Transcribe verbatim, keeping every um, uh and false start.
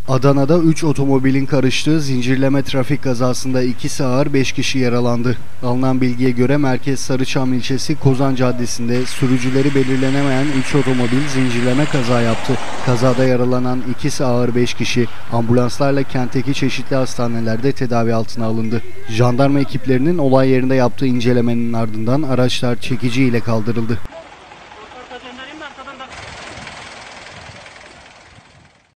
Adana'da üç otomobilin karıştığı zincirleme trafik kazasında ikisi ağır beş kişi yaralandı. Alınan bilgiye göre Merkez Sarıçam ilçesi Kozan Caddesi'nde sürücüleri belirlenemeyen üç otomobil zincirleme kaza yaptı. Kazada yaralanan ikisi ağır beş kişi ambulanslarla kentteki çeşitli hastanelerde tedavi altına alındı. Jandarma ekiplerinin olay yerinde yaptığı incelemenin ardından araçlar çekici ile kaldırıldı.